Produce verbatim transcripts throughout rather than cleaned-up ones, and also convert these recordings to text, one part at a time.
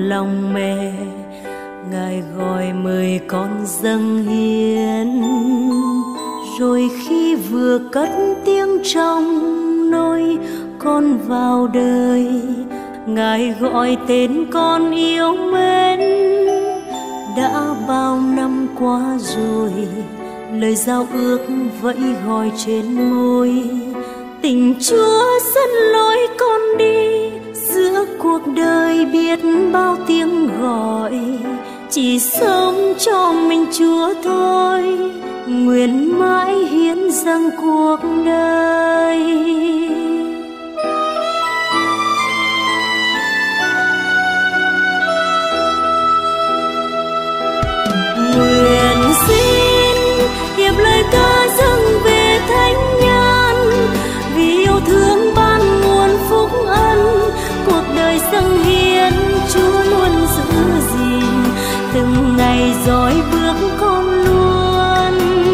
lòng mẹ, Ngài gọi mời con dâng hiến. Rồi khi vừa cất tiếng trong nôi, con vào đời, Ngài gọi tên con yêu mến. Đã bao năm qua rồi, lời giao ước vẫy gọi trên môi. Tình Chúa dẫn lối con đi, giữa cuộc đời biết bao tiếng gọi. Chỉ sống cho mình Chúa thôi, nguyện mãi hiến dâng cuộc đời. Nguyện xin hiệp lời ca dâng về thánh nhân, vì yêu thương ban nguồn phúc ân. Cuộc đời dâng hiến Chúa luôn giữ gìn, từng ngày dõi bước con luôn.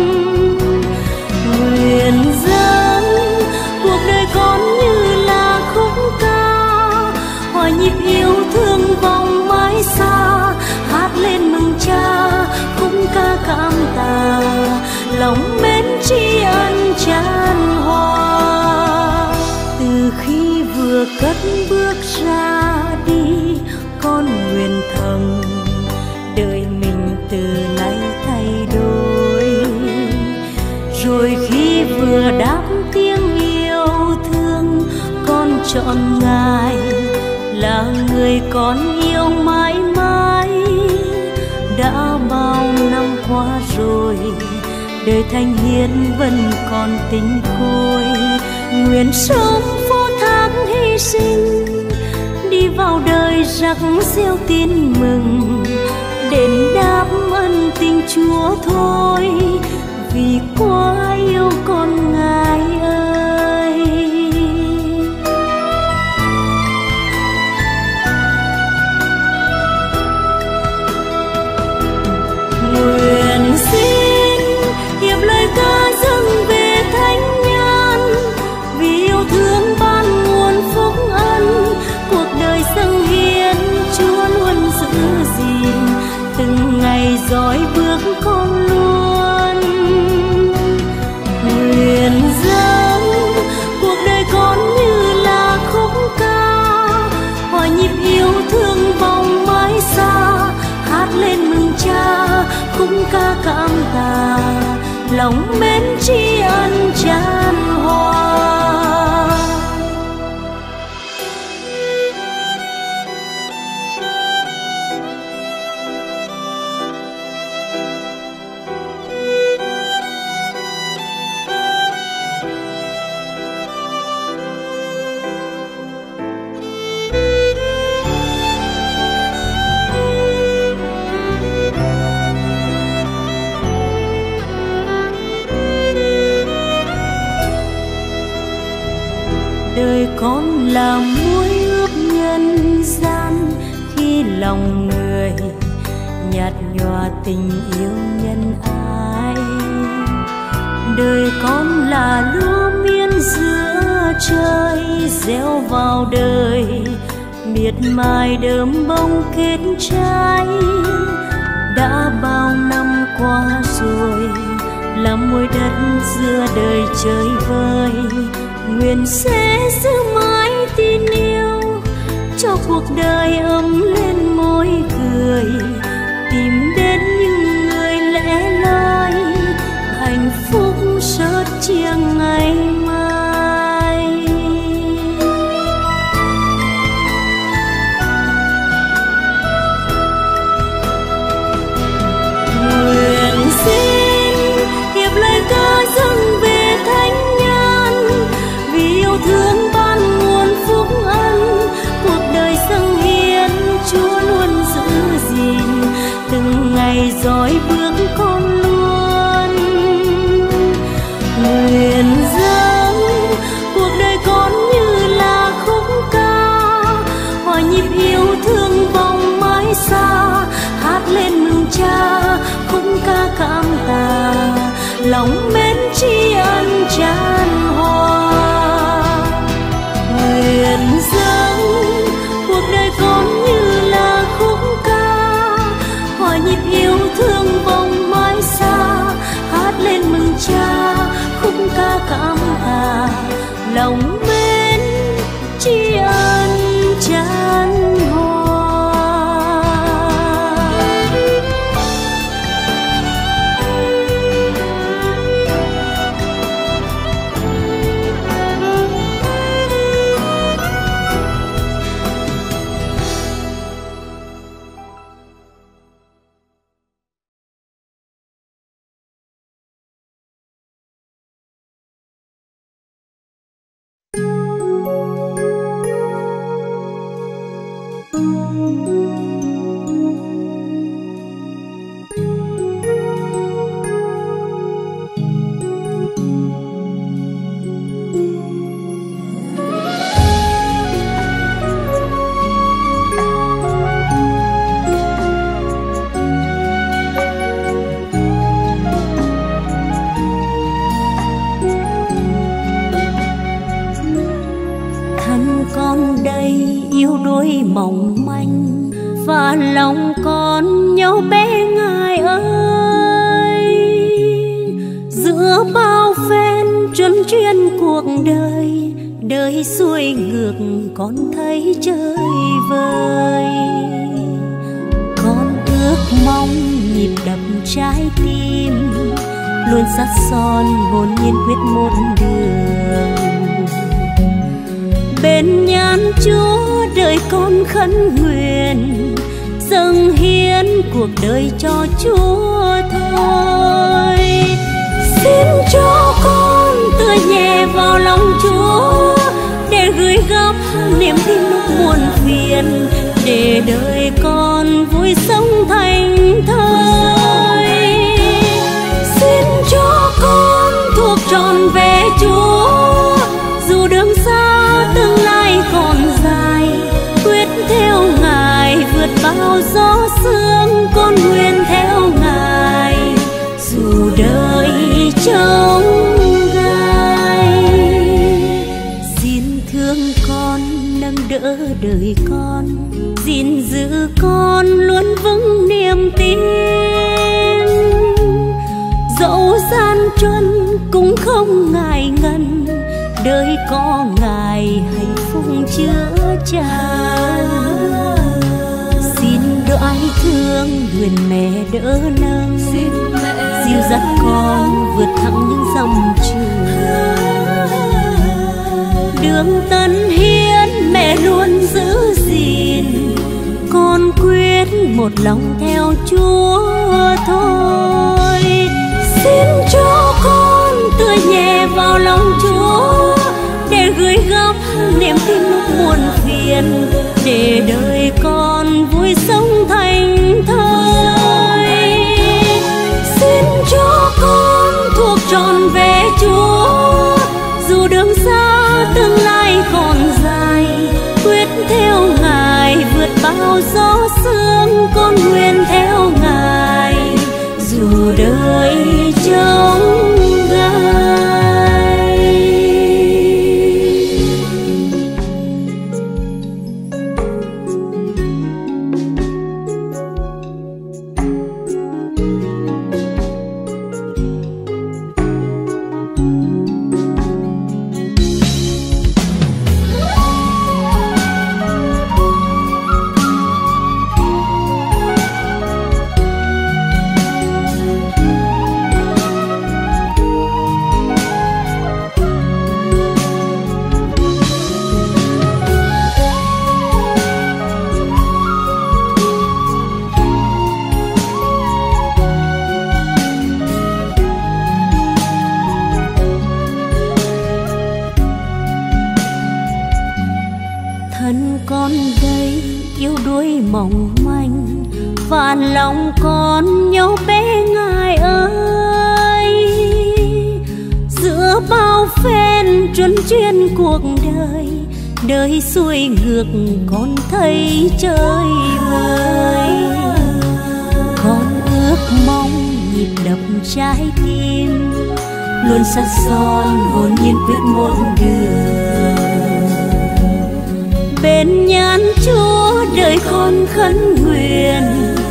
Nguyện dâng cuộc đời con như là khúc ca, hòa nhịp yêu thương vòng mãi xa. Hát lên mừng Cha, khúc ca cảm tạ, lòng mến tri ân tràn hòa. Từ khi vừa cất bước ra đi, con nguyện thầm đời mình từ nay thay đổi. Rồi khi vừa đáp tiếng yêu thương, con chọn Ngài là người con yêu mãi mãi. Đã bao năm qua rồi, đời thánh hiến vẫn còn tinh khôi. Nguyện sống phó thác hy sinh, đi vào đời rắc reo tin mừng. Đền đáp ân tình Chúa thôi, vì quá yêu con Ngài ơi. Nguyện xin hiệp lời ca dâng về thánh nhân, vì yêu thương ban nguồn phúc ân. Cuộc đời dâng hiến Chúa luôn giữ gìn, từng ngày dõi bước con luôn. Nguyện dâng cuộc đời con như là khúc ca, hòa nhịp yêu thương vòng mãi xa. Hát lên mừng Cha, khúc ca cảm tạ, lòng mến tri ân tràn hòa. Đời con là muối ướp nhân gian, khi lòng người nhạt nhòa tình yêu nhân ái. Đời con là lúa miên giữa trời, gieo vào đời miệt mài đơm bông kết trái. Đã bao năm qua rồi, làm muối đất giữa đời chơi vơi. Nguyện sẽ giữ mãi tin yêu, cho cuộc đời ấm lên môi cười. Tìm đến những người lẽ loi, hạnh phúc sớt chia ngày mai. Nguyện xin hiệp lời ca dâng về thánh nhân, vì yêu thương ban nguồn phúc ân. Cuộc đời dâng hiến Chúa luôn giữ gìn, từng ngày dõi bước con luôn. Nguyện dâng cuộc đời con như là khúc ca, hòa nhịp yêu thương vòng mãi xa. Hát lên mừng Cha, khúc ca cảm tạ, lòng mến tri ân tràn hòa. Nguyện dâng cuộc đời con như là khúc nhịp yêu thương vòng mãi xa, hát lên mừng cha khúc ca cảm tạ lòng mến tri ân chan hòa. Mỏng manh và lòng con nhau bé ngài ơi, giữa bao phen truân chuyên cuộc đời, đời xuôi ngược con thấy chơi vơi. Con ước mong nhịp đập trái tim luôn sát son hồn nhiên quyết một đường. Bên nhan Chúa đời con khấn nguyện, dâng hiến cuộc đời cho Chúa thôi. Xin cho con tựa nhẹ vào lòng Chúa, để gửi gắm niềm tin lúc buồn phiền, để đời con vui sống thành thơi. Xin cho con thuộc trọn về Chúa, dù đường xa tương lai còn dài, quyết theo Ngài vượt bao gió sương, con nguyện theo Ngài dù đời trông gai. Xin thương con nâng đỡ đời con, gìn giữ con luôn vững niềm tin. Dẫu gian truân cũng không ngại ngần, đời có Ngài hạnh phúc chứa chan. Xin đỡ ái thương nguyện mẹ đỡ nâng, dìu dắt con vượt thẳng những dòng trường. Đường tân hiến mẹ luôn giữ gìn, con quyết một lòng theo Chúa thôi. Xin cho con tựa nhẹ vào lòng Chúa, để gửi gắm niềm tin lúc buồn phiền, để đời con vui sống thành thơi. Xin cho con thuộc trọn về Chúa, dù đường xa tương lai còn dài, quyết theo Ngài vượt bao gió sương, con nguyện theo Ngài dù đời trông gai. Mỏng manh và lòng con nhau bé Ngài ơi, giữa bao phen truân chuyên cuộc đời, đời xuôi ngược con thấy chơi vơi. Con ước mong nhịp đập trái tim luôn sát son hồn nhiên quyết một đường. Bên nhan Chúa đời con khấn nguyện,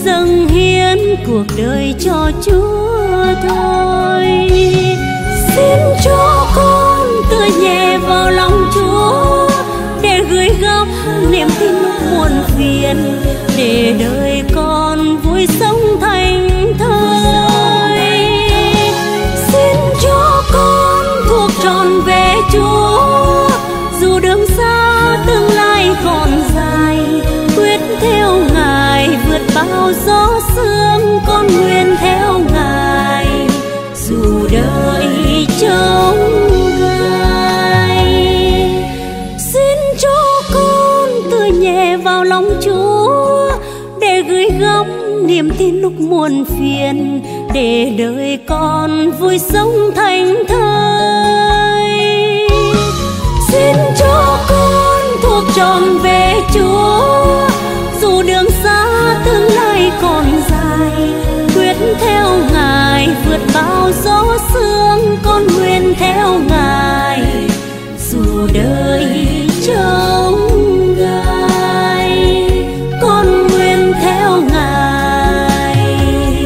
dâng hiến cuộc đời cho Chúa thôi. Xin cho con tựa nhẹ vào lòng Chúa để gửi gắm niềm tin lúc muộn phiền, để đời con vui sống thành thơi. Xin cho con thuộc trọn về Chúa, dù đường xa tương lai còn dài, quyết theo Ngài vượt bao gió sương, con nguyện theo Ngài dù đời trông gai. Xin cho con tựa nhẹ vào lòng Chúa để gửi gắm niềm tin lúc muộn phiền, để đời con vui sống thành thơi. Xin cho con thuộc trọn về Chúa, dù đường xa tương lai còn dài, quyết theo Ngài vượt bao gió sương, con nguyện theo Ngài dù đời trông gai, con nguyện theo Ngài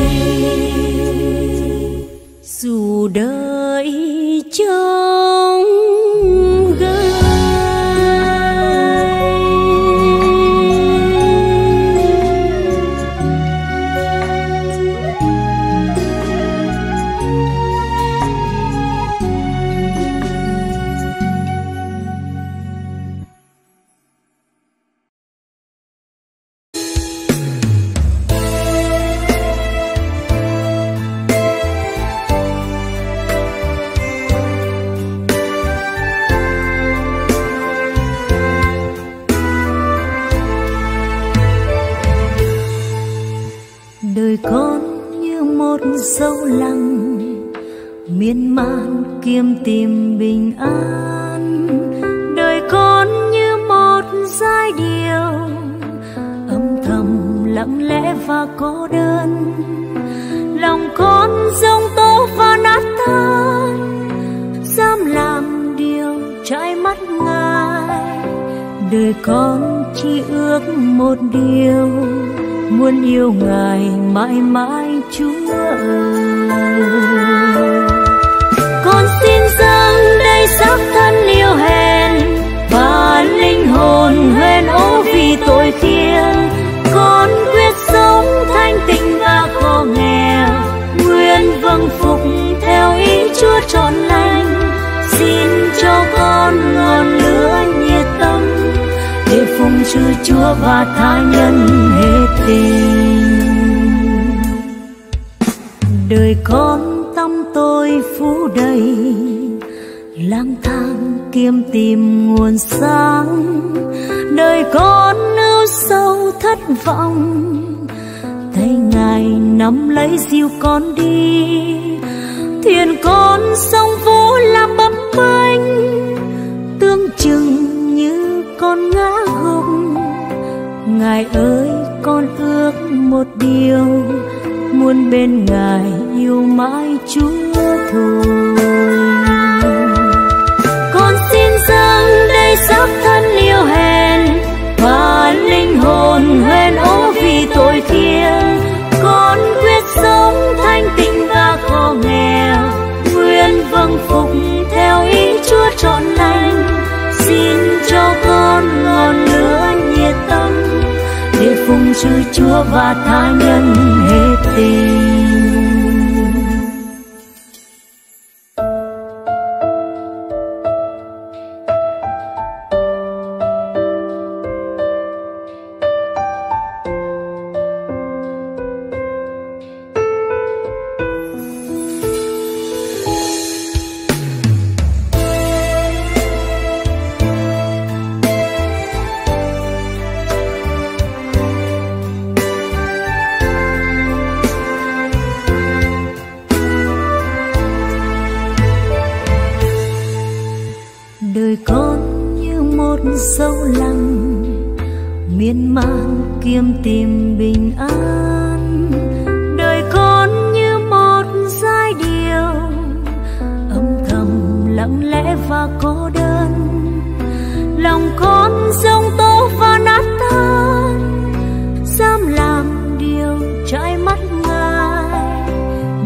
dù đời trông gai. Đời con như một dấu lăng miên man kiếm tìm bình an, đời con như một giai điệu âm thầm lặng lẽ và cô đơn. Lòng con giông tố và nát tan, dám làm điều trái mắt Ngài. Đời con chỉ ước một điều, muốn yêu Ngài mãi mãi Chúa ơi. Con xin dâng đây xác thân yêu hèn và linh hồn hoen ố vì tội thiêng. Con quyết sống thanh tịnh và khó nghèo, nguyện vâng phục theo ý Chúa trọn lành. Xin cho con ngọn lửa nhiệt tâm để phụng sự Chúa và tha nhân hết tình. Đời con tâm tôi phú đầy, lang thang kiếm tìm nguồn sáng. Đời con ưu sâu thất vọng, thấy Ngài nắm lấy dìu con đi. Thuyền con sông vỗ làm bấp bênh, tương chừng như con ngã gục. Ngài ơi con ước một điều, muốn bên Ngài yêu mãi Chúa thôi. Con xin dâng đây xác thân yêu hèn và linh hồn hoen ố vì tội thiêng. Con quyết sống thanh tịnh và khó nghèo, nguyện vâng phục theo ý Chúa trọn lành. Xin cho con ngọn lửa nhiệt tâm để phụng sự Chúa và tha nhân hết tình. Đời con như một dấu lăng miên man kiếm tìm bình an. Đời con như một giai điệu âm thầm lặng lẽ và cô đơn. Lòng con giông tố và nát tan, dám làm điều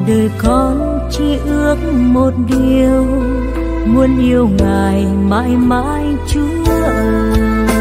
đời con chỉ ước một điều, muốn yêu Ngài mãi mãi Chúa ơi.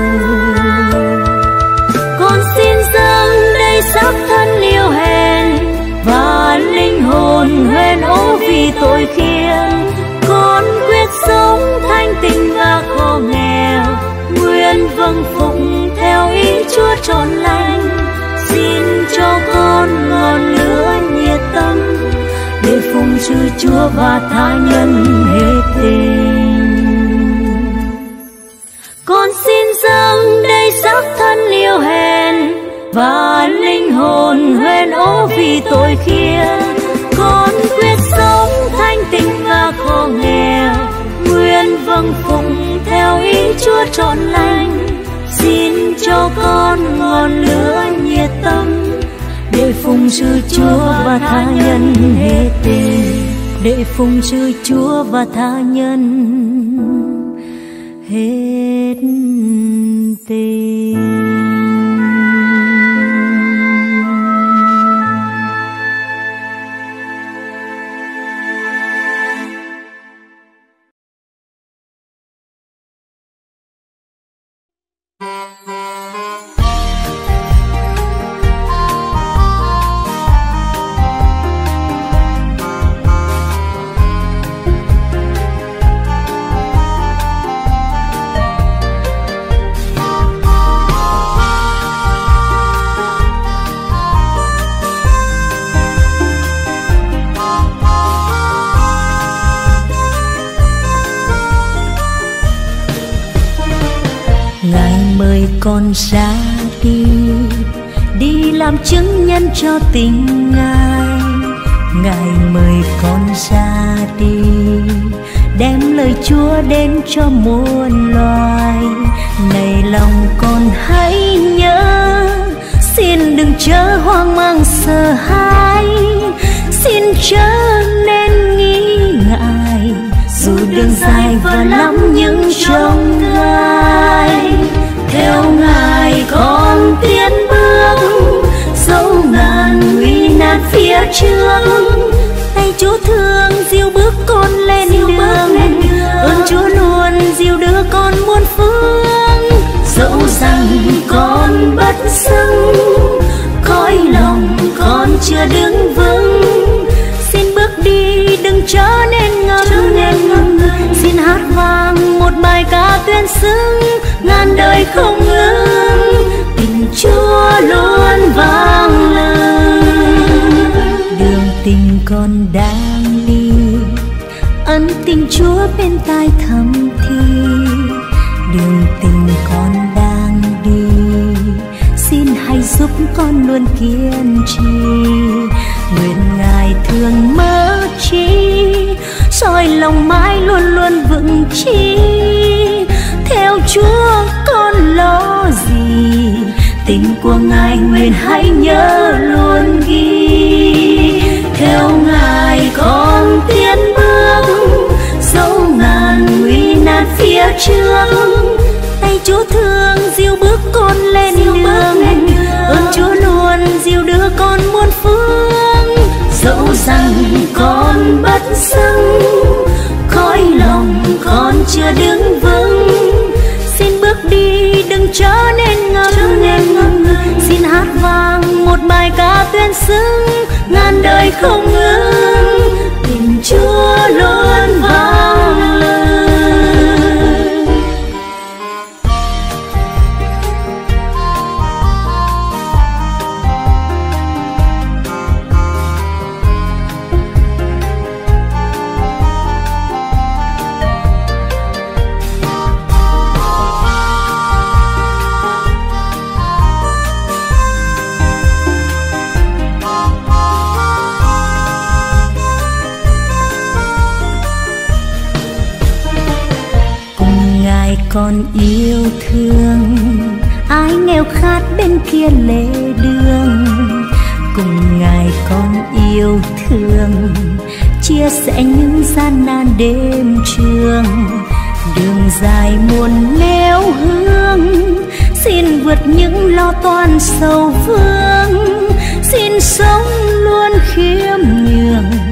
Con xin dâng đây xác thân yêu hèn và linh hồn hoen ố vì tội khiên. Con quyết sống thanh tịnh và khổ nghèo, nguyện vâng phục theo ý Chúa trọn lành. Xin cho con ngọn lửa nhiệt tâm để phụng sự Chúa và tha nhân hết tình. Con xin dâng đây xác thân yêu hèn và linh hồn hoen ố vì tội khiên. Con quyết sống thanh tịnh và khổ nghèo, nguyện vâng phục theo ý Chúa trọn lành. Xin cho con ngọn lửa nhiệt tâm để phụng sự Chúa và tha nhân hết tình, để phụng sự Chúa và tha nhân hết tình. Con ra đi, đi làm chứng nhân cho tình Ngài. Ngài mời con ra đi, đem lời Chúa đến cho muôn loài. Này lòng con hãy nhớ, xin đừng chớ hoang mang sợ hãi, xin chớ nên nghi ngại. Dù đường dài và lắm những chông gai, theo Ngài con tiến bước, dẫu ngàn nguy nan phía trước. Tay Chúa thương dìu bước con lên đường, ơn Chúa luôn dìu đưa con muôn phương. Dẫu rằng con bất xứng, cõi lòng con chưa đứng vững, xin bước đi đừng trở nên ngâm ngừng. Xin hát vang một bài ca tuyên xưng, ngàn đời không ngừng, tình Chúa luôn vang lên. Đường tình con đang đi, ân tình Chúa bên tai thầm thì. Đường tình con đang đi, xin hãy giúp con luôn kiên trì. Nguyện Ngài thương mơ chi, soi lòng mãi luôn luôn vững chí. Theo Chúa con lo gì, tình của Ngài nguyện hãy nhớ luôn ghi. Theo Ngài con tiến bước, dẫu ngàn nguy nan phía trước. Tay Chúa thương dìu bước con lên đường, ơn Chúa luôn dìu đưa con muôn phương. Dẫu rằng con bất xứng, cõi lòng con chưa đứng vững, xin bước đi đừng trở nên ngâm ngừng. Xin hát vang một bài ca tuyên xưng, ngàn đời không ngừng, tình Chúa luôn vang lên. Con yêu thương ai nghèo khát bên kia lề đường, cùng Ngài con yêu thương chia sẻ những gian nan đêm trường. Đường dài muôn nẻo hướng, xin vượt những lo toan sầu vương, xin sống luôn khiêm nhường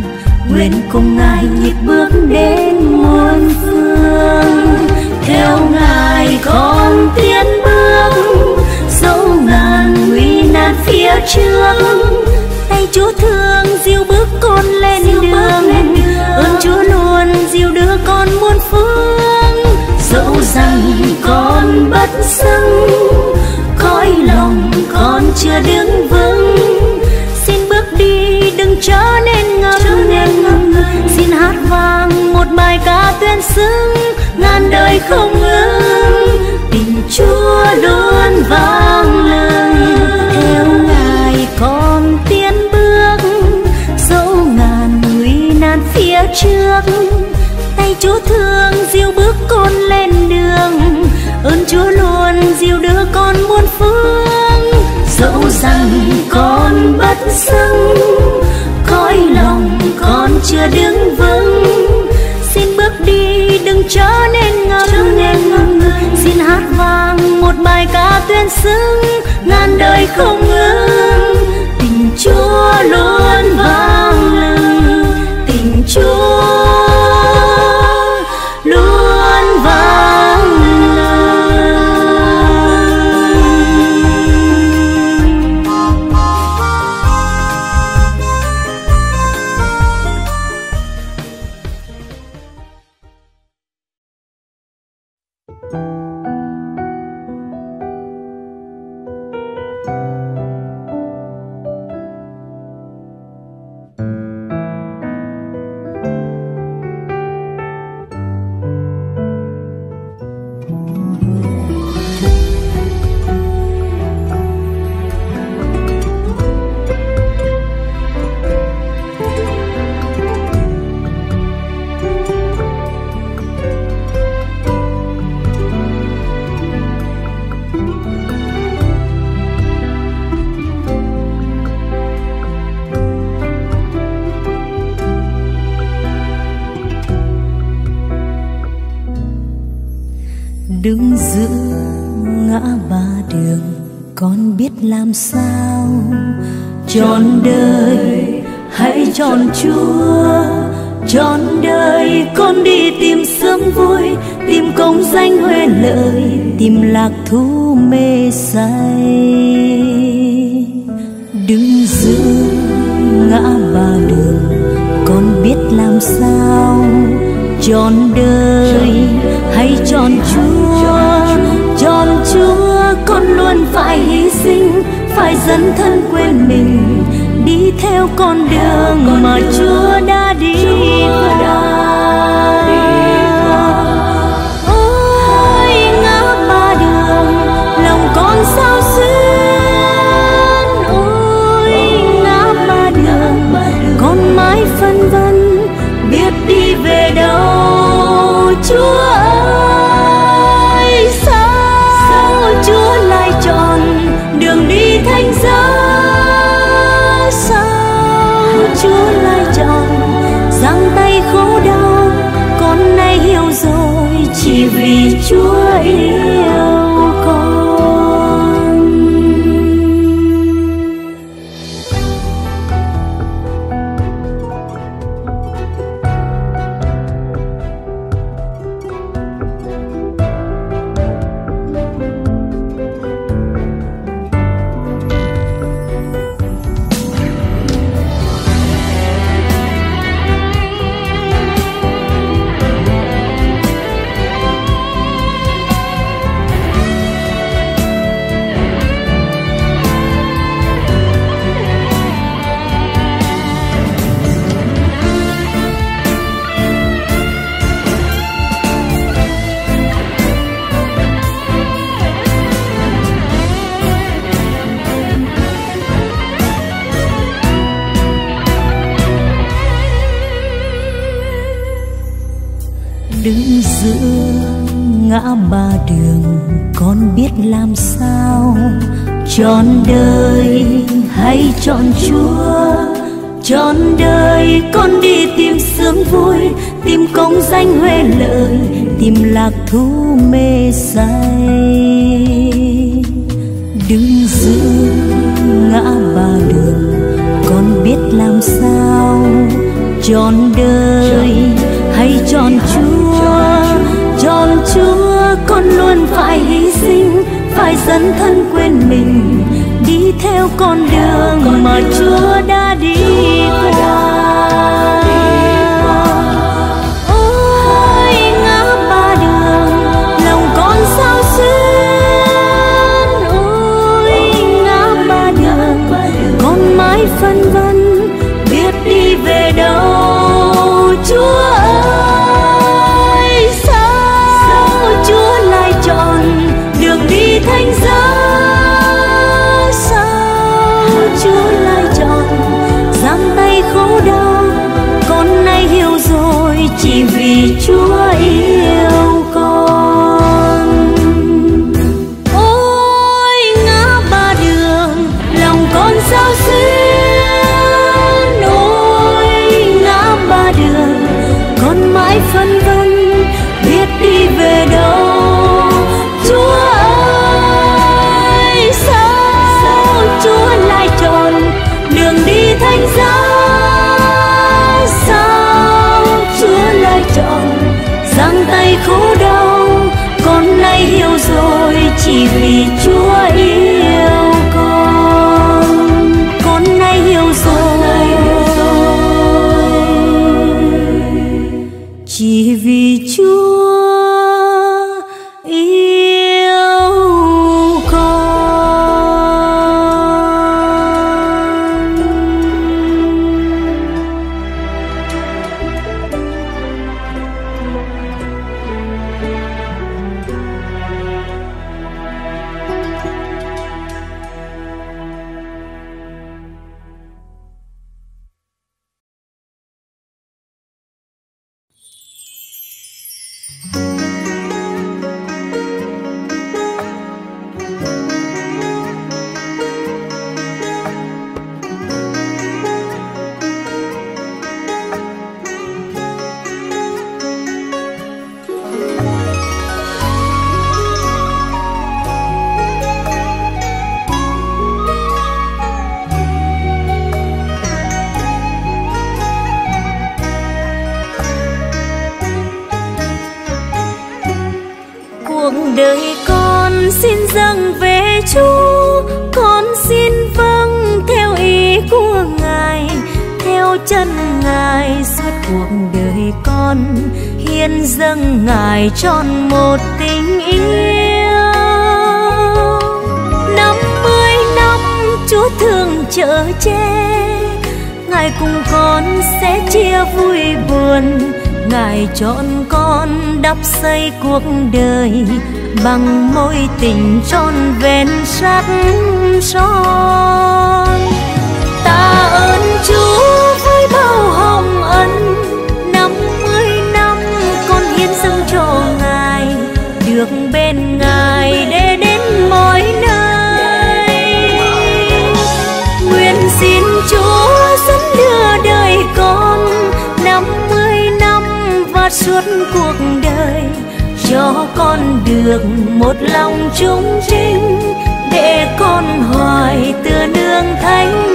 nguyện cùng Ngài nhịp bước đến muôn phương. Theo Ngài con tiến bước, dẫu ngàn nguy nan phía trước, tay Chúa thương dìu bước con lên đường. Ơn Chúa luôn dìu đưa con muôn phương. Dẫu rằng con bất xứng, cõi lòng con chưa đứng vững, xin bước đi đừng trở nên ngập ngừng. Xin hát vang một bài ca tuyên xưng, ngàn đời không ngừng, tình Chúa luôn vang lừng. Theo Ngài con tiến bước, dẫu ngàn nguy nan phía trước, tay Chúa thương dìu bước con lên đường. Ơn Chúa luôn dìu đưa con muôn phương. Dẫu rằng con bất xứng, cõi lòng con chưa đứng vững, xin bước đi đừng trở nên ngập ngừng. Xin hát vang một bài ca tuyên xưng, ngàn đời không ngừng, tình Chúa luôn vang lừng, tình Chúa luôn vang lừng. Đứng giữa ngã ba đường, con biết làm sao trọn đời hãy chọn Chúa. Trọn đời con đi tìm sớm vui, tìm công danh huệ lợi, tìm lạc thú mê say. Đứng giữa ngã ba đường, con biết làm sao trọn đời hãy chọn Chúa. Chọn Chúa con luôn phải hy sinh, phải dấn thân quên mình, đi theo con đường mà Chúa đã đi qua. Ôi ngã ba đường, lòng con sao xuyên. Ôi ngã ba đường, con mãi phân vân biết đi về đâu. Chúa ơi, sao Chúa lại chọn đường đi thánh giá? Sao Chúa lại chọn giang tay khổ đau? Con nay hiểu rồi, chỉ vì Chúa yêu con. Đứng giữa ngã ba đường, con biết làm sao trọn đời hãy chọn Chúa. Trọn đời con đi tìm sướng vui, tìm công danh huệ lợi, tìm lạc thú mê say. Đứng giữa ngã ba đường, con biết làm sao trọn đời hay trọn Chúa, trọn Chúa con luôn phải hy sinh, phải dấn thân quên mình, đi theo con đường mà Chúa đã đi qua. Ôi ngã ba đường, lòng con sao xuyên. Ôi ngã ba đường, con mãi phân vân biết đi về đâu. Chúa ơi, sao Chúa lại chọn đường đi thánh giá? Sao Chúa lại chọn giang tay khổ đau? Con nay hiểu rồi, chỉ vì Chúa yêu con. Ôi ngã ba đường, lòng con sao xuyên. Ôi ngã ba đường, con mãi phân vân biết đi về đâu. Chúa ơi, sao Chúa lại chọn đường đi thánh giá? Sao Chúa lại chọn giang tay khổ đau? Con nay hiểu rồi, chỉ vì Chúa yêu con. Con nay hiểu rồi, chỉ vì Chúa yêu con. Đời con xin dâng về Chúa, con xin vâng theo ý của Ngài, theo chân Ngài suốt cuộc đời con, hiến dâng Ngài trọn một tình yêu. Năm mươi năm Chúa thương chở che, Ngài cùng con sẽ chia vui buồn. Ngài chọn con đắp xây cuộc đời bằng mối tình trọn vẹn sắc son. Ta ơn Chúa với bao hồng ân, năm mươi năm con hiến dâng cho Ngài, được bên Ngài để đến mọi nơi. Nguyện xin Chúa dẫn đưa đời con năm mươi năm và suốt cuộc đời, cho con được một lòng trung trinh, để con hoài tựa nương thánh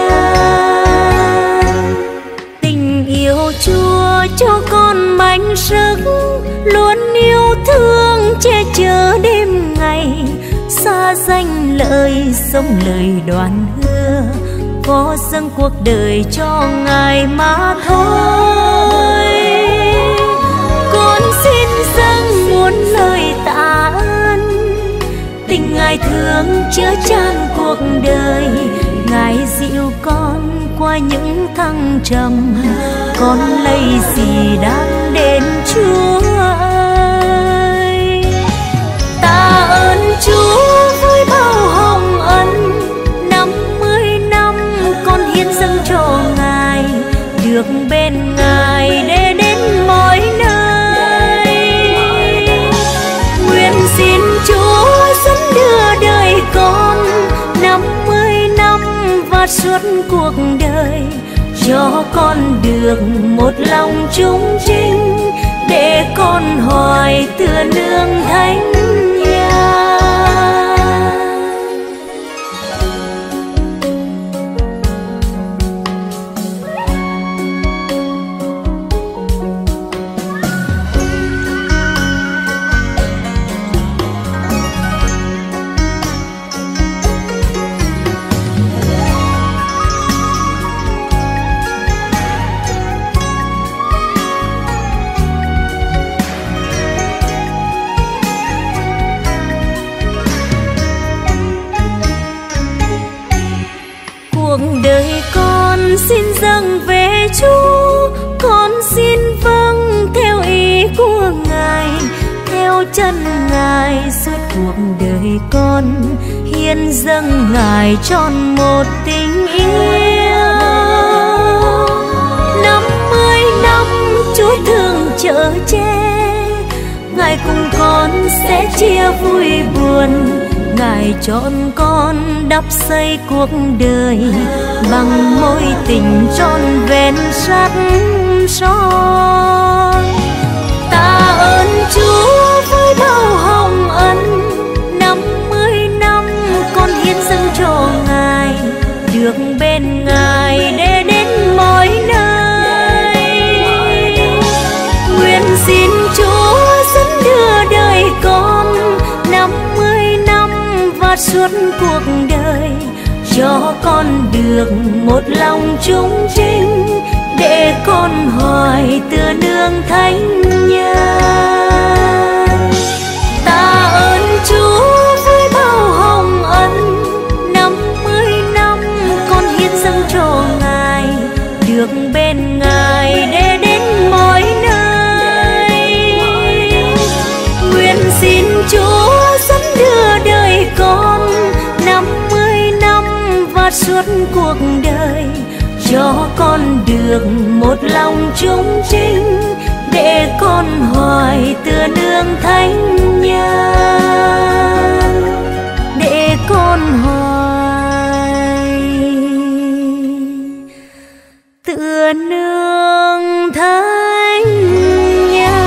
nhân. Tình yêu Chúa cho con mạnh sức, luôn yêu thương che chở đêm ngày, xa danh lợi sống lời đoàn hứa, có dâng cuộc đời cho Ngài mà thôi. Con xin dâng muôn lời tạ ơn, tình Ngài thương chứa chan cuộc đời. Ngài dịu con qua những thăng trầm, con lấy gì đáng đến Chúa ơi. Ta ơn Chúa với bao hồng ân, năm mươi năm con hiến dâng cho Ngài, được bên Ngài để đến mọi nơi. Nguyện xin Chúa dẫn đưa đời con năm mươi năm và suốt cuộc đời, cho con được một lòng trung trinh, để con hoài tựa nương thánh nhân. chân Ngài suốt cuộc đời con, hiến dâng Ngài trọn một tình yêu. Năm mươi năm Chúa thương chở che, Ngài cùng con sẽ chia vui buồn. Ngài chọn con đắp xây cuộc đời bằng mối tình trọn vẹn sắt son. Ta ơn Chúa với bao hồng ân, năm mươi năm con hiến dâng cho Ngài, được bên Ngài để đến mọi nơi. Nguyện xin Chúa dẫn đưa đời con năm mươi năm và suốt cuộc đời, cho con được một lòng trung trinh, để con hỏi tựa nương thánh nhân. Ta ơn Chúa với bao hồng ân, năm mươi năm con hiến dâng cho Ngài, được bên Ngài để đến mọi nơi. Nguyện xin Chúa dẫn đưa đời con năm mươi năm và suốt cuộc đời, cho con được một lòng trung trinh, để con hỏi tựa nương thánh nhân, để con hỏi tựa nương thánh nhân.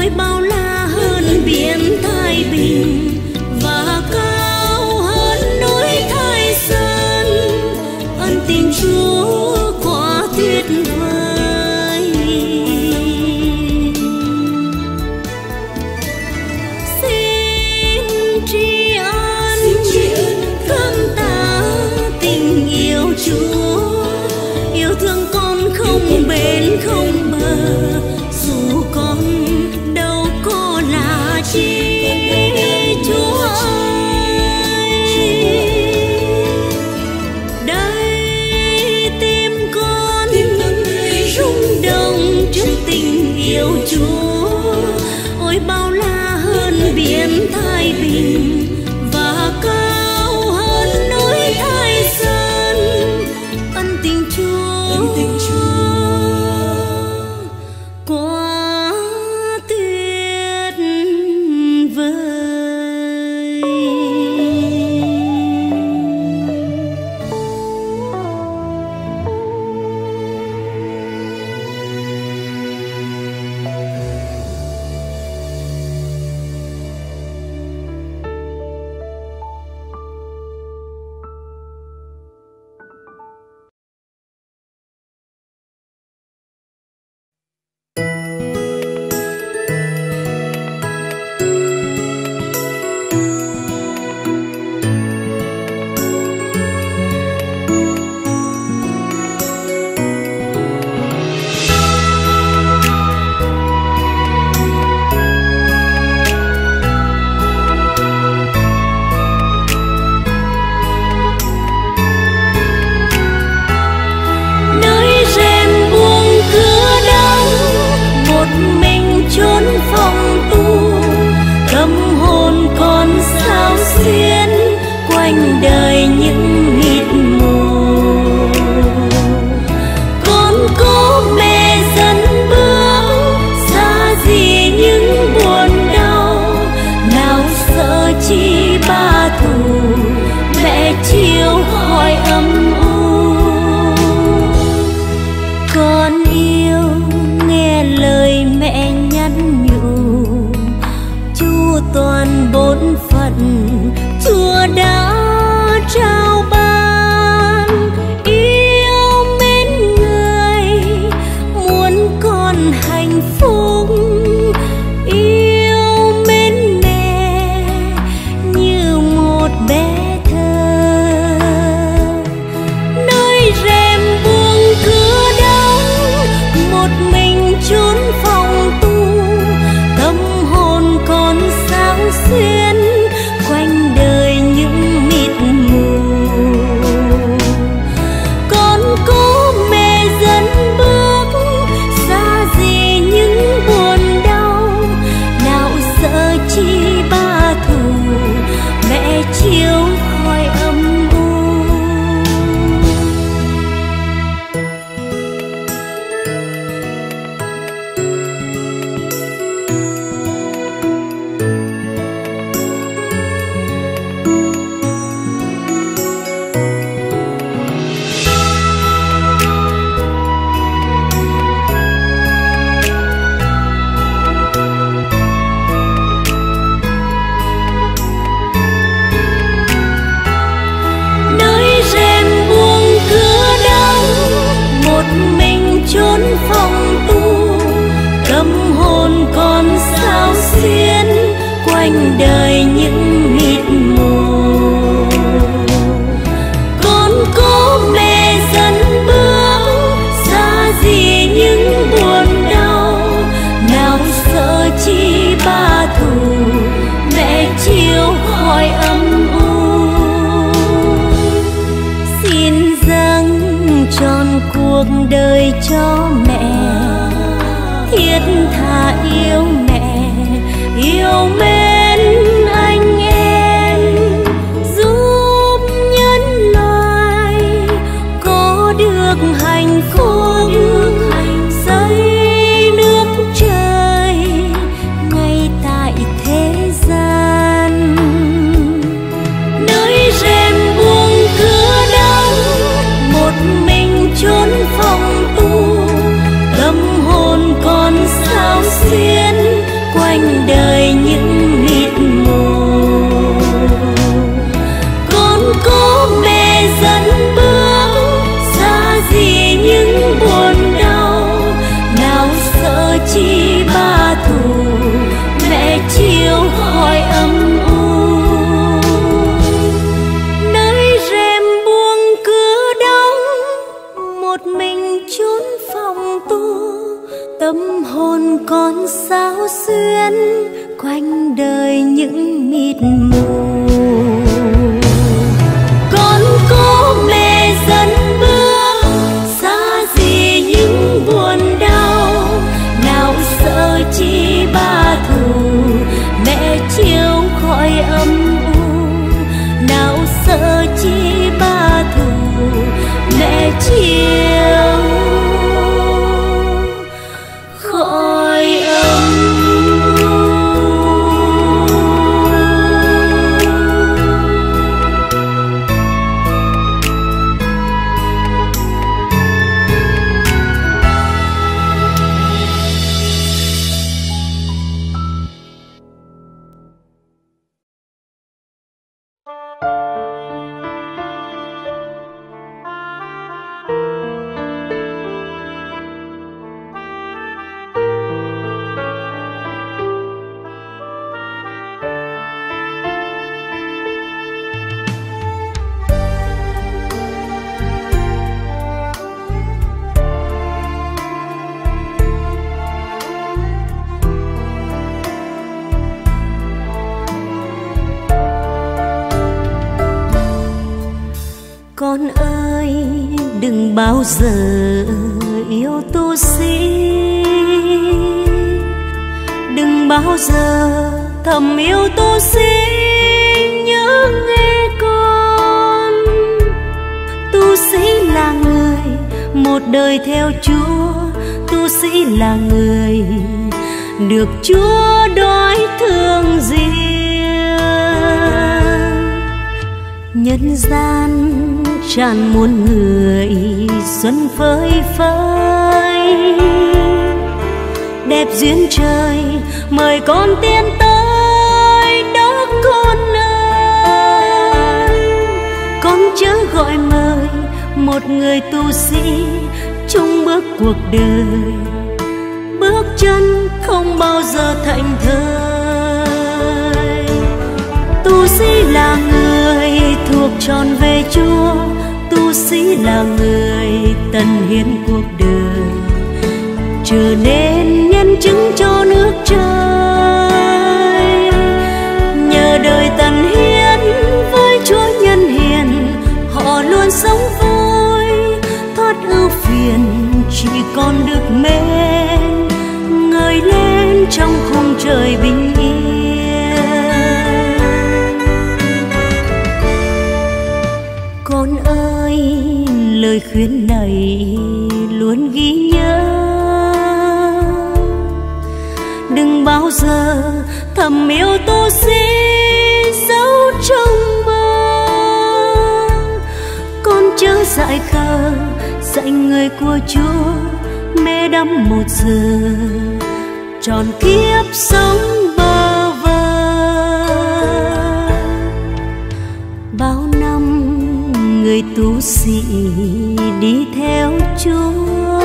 ôi bao la hơn biển Thái Bình và cao hơn núi Thái Sơn. Ân tình Chúa quá tuyệt vời. Xin tri ân cảm tạ tình yêu Chúa, yêu thương con không bến không bờ, dù con đâu có là chi. Chúa ơi, đây tim con rung động trước tình yêu Chúa, ôi bao la hơn biển Thái Bình và cao hơn núi Thái Sơn. Ân tình Chúa, ân tình Chúa quá tuyệt vời. Quanh đời những mịt mù, con cố mẹ dẫn bước xa gì những buồn đau, nào sợ chi ba thù mẹ chiều hỏi âm u. Con yêu nghe lời mẹ nhắn nhủ, Chúa toàn bổn phận Chúa đã trao ban. Yêu mến người muốn con hạnh phúc, yêu mến mẹ như một bé thơ. Nơi rèm buông cửa đóng, một mình chốn phòng tu, tâm hồn con sáng xuyên quanh đời những mịt mù. Con cố mẹ dẫn bước xa gì những buồn đau, nào sợ chi ba thù mẹ chiều hỏi âm u. Chốn phòng tu, tâm hồn con sao xuyên quanh đời những mịt mù. Con cố mẹ dẫn bước xa gì những buồn đau, nào sợ chi ba thù mẹ chiều hỏi âm u. Xin dâng trọn cuộc đời cho mẹ, thiết tha yêu mẹ yêu mến anh em, giúp nhân loại có được hạnh phúc, xây nước trời ngay tại thế gian. Nơi rèm buông cửa đóng, một mình chốn phòng tu, tâm hồn con sao xuyên hồn con sao xuyên quanh đời những mịt mù. Con cố mẹ dẫn bước xa gì những buồn đau, nào sợ chi ba thù mẹ chiếu khỏi âm u, nào sợ chi ba thù mẹ chiếu khỏi âm u. Con ơi đừng bao giờ yêu tu sĩ, đừng bao giờ thầm yêu tu sĩ, nhớ nghe con. Tu sĩ là người một đời theo Chúa, tu sĩ là người được Chúa đói thương riêng. Nhân gian tràn muôn người xuân phơi phới, đẹp duyên trời mời con tiến tới đó con ơi. Con chớ gọi mời một người tu sĩ chung bước cuộc đời, bước chân không bao giờ thảnh thơi. Tu sĩ là người thuộc trọn về Chúa, tu sĩ là người tận hiến cuộc đời, trở nên nhân chứng cho nước trời. Nhờ đời tận hiến với Chúa nhân hiền, họ luôn sống vui thoát ưu phiền, chỉ còn được mến ngời lên trong khung trời bình yên. Con ơi lời khuyên này luôn ghi nhớ, đừng bao giờ thầm yêu tu sĩ giấu trong mơ. Con chớ dại khờ dạy người của Chúa mê đắm một giờ, tròn kiếp sống bơ vơ. Bao năm người tu sĩ đi theo Chúa,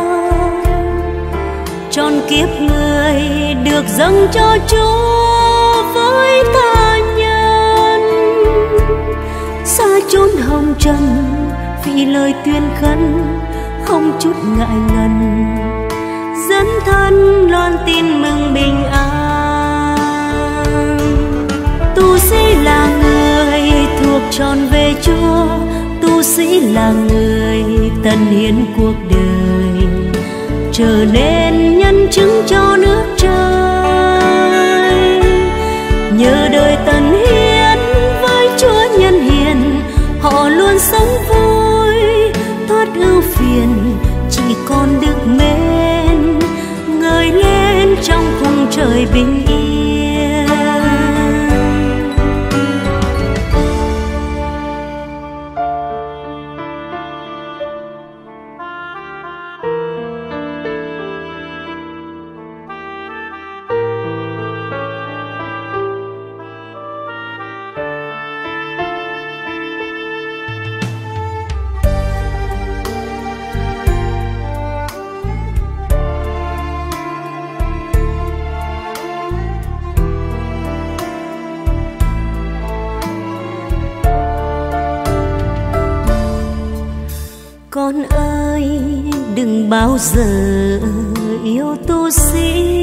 tròn kiếp người được dâng cho Chúa với tha nhân. Xa chốn hồng trần vì lời tuyên khấn không chút ngại ngần, dẫn thân loan tin mừng bình an. Tu sĩ là người thuộc trọn về Chúa, tu sĩ là người tận hiến cuộc đời, trở nên nhân chứng cho nước trời. Nhờ đời tận hiến với Chúa nhân hiền, họ luôn sống vui thoát ưu phiền, chỉ còn được mến ngời lên trong khung trời bình yên. Con ơi đừng bao giờ yêu tu tu sĩ.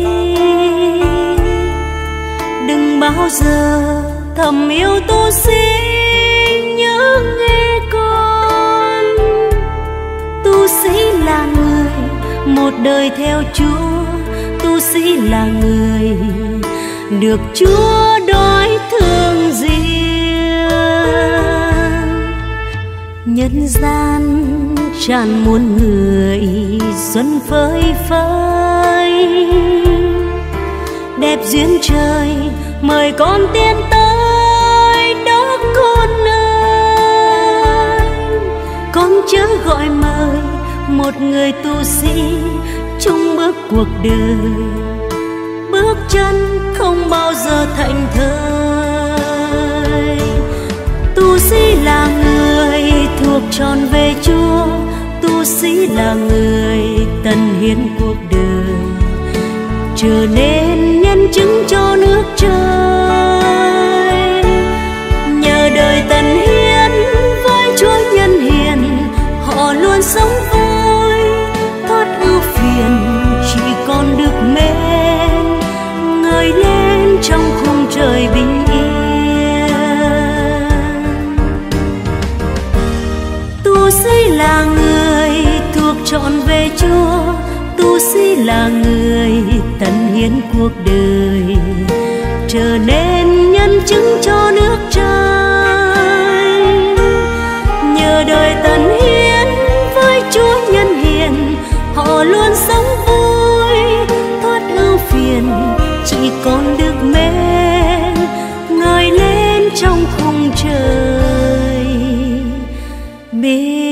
Đừng bao giờ thầm yêu tu sĩ nhớ nghe con. Tu sĩ là người một đời theo Chúa, tu sĩ là người được Chúa đói thương riêng. Nhân gian tràn muôn người xuân phơi phới, đẹp duyên trời mời con tiến tới đó con ơi. Con chớ gọi mời một người tu sĩ chung bước cuộc đời, bước chân không bao giờ thảnh thơi. Tu sĩ là người thuộc trọn về Chúa, tu sĩ là người tận hiến cuộc đời, trở nên nhân chứng cho nước trời. Nhờ đời tận hiến với Chúa nhân hiền, họ luôn sống vui thoát ưu phiền, chỉ còn được mến ngời lên trong khung trời bình yên. Tu sĩ là người thuộc trọn về Chúa, tu sĩ là người tận hiến cuộc đời, trở nên nhân chứng cho nước trời. Nhờ đời tận hiến với Chúa nhân hiền, họ luôn sống vui thoát ưu phiền, chỉ còn được mến ngời lên trong khung trời bình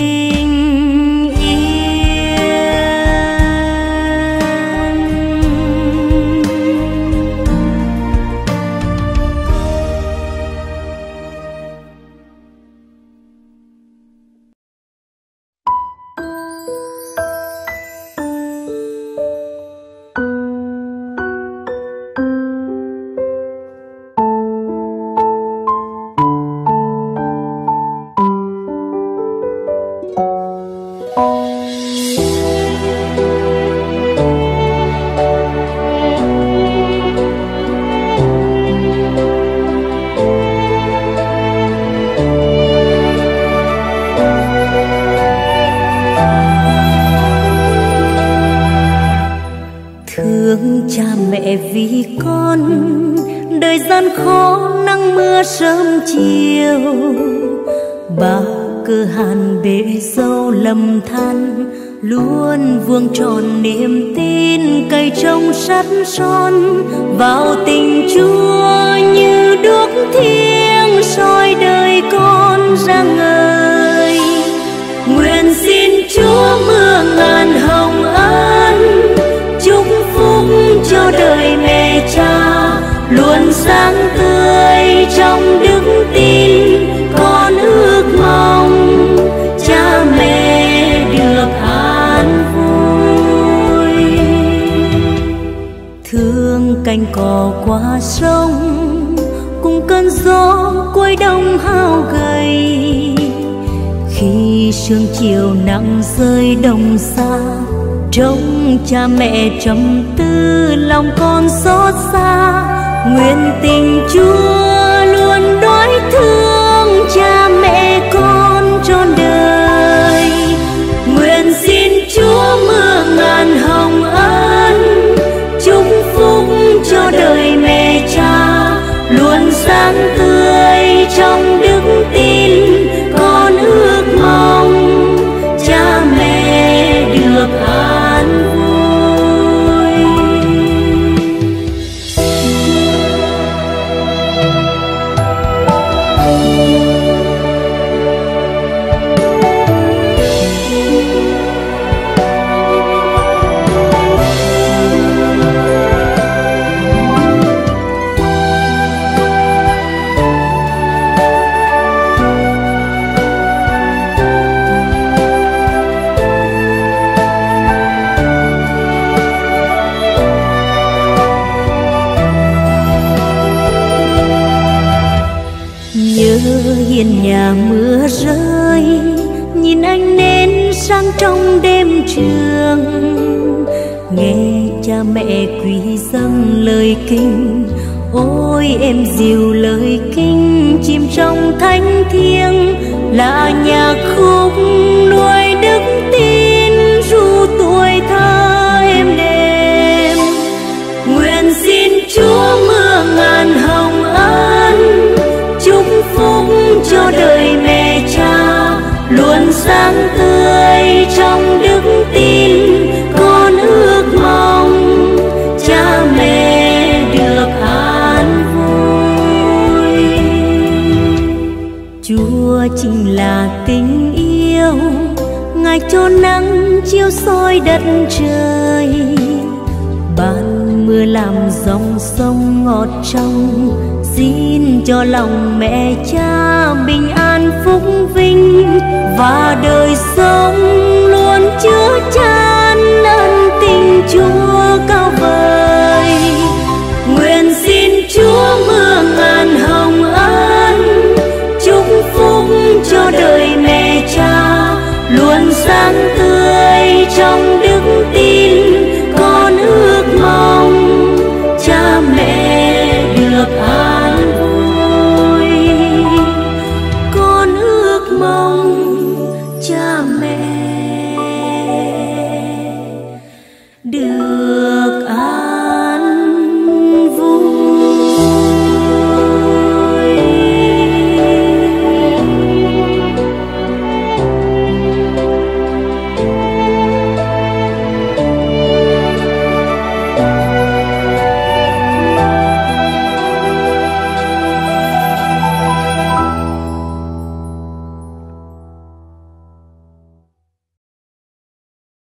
vì con. Đời gian khó nắng mưa sớm chiều, ba cửa hàng bể dâu lầm than luôn vuông tròn niềm tin, cây trông sắt son vào tình Chúa như đuốc thiêng soi đời con ra ngời. Nguyện xin Chúa mưa ngàn hồng ân, chúc phúc cho đời mẹ cha luôn sáng tươi trong đức tin. Con ước mong cha mẹ được an vui. Thương cành cỏ qua sông cùng cơn gió cuối đông hao gầy, khi sương chiều nắng rơi đồng xa, trông cha mẹ trầm tư lòng con xót xa. Nguyện tình Chúa luôn đói thương cha mẹ con trọn đời. Nguyện xin Chúa mưa ngàn hồng ân, chúc phúc cho đời mẹ cha luôn sáng tươi trong đức tin. Con ước mong cha mẹ được an vui. Hiên nhà mưa rơi, nhìn anh nến sáng trong đêm trường, nghe cha mẹ quý dâng lời kinh. Ôi em dìu lời kinh chìm trong thánh thiêng, là nhạc khúc nuôi đức tin ru tuổi thơ êm đềm. Nguyện xin Chúa mưa ngàn hồng ân, chúc phúc cho đời mẹ cha luôn sáng tươi trong đức tin. Con ước mong cha mẹ được an vui. Chúa chính là tình yêu, Ngài cho nắng chiếu soi đất trời, ban mưa làm dòng sông ngọt trong. Xin cho lòng mẹ cha bình an phúc vinh, và đời sống luôn chứa chan ân tình Chúa cao vời.